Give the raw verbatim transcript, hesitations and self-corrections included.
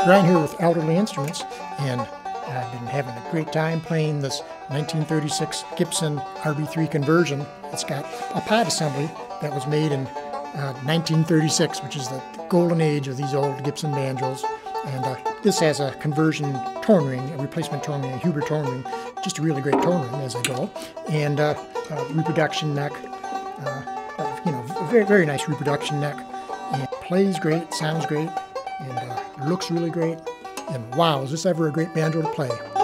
Brian here with Elderly Instruments, and I've been having a great time playing this nineteen thirty-six Gibson R B three conversion. It's got a pad assembly that was made in uh, nineteen thirty-six, which is the golden age of these old Gibson banjos. And uh, this has a conversion tone ring, a replacement tone ring, a Huber tone ring, just a really great tone ring as I go, and uh, a reproduction neck, uh, you know, a very, very nice reproduction neck. And it plays great, sounds great, and uh, looks really great. And wow, is this ever a great banjo to play?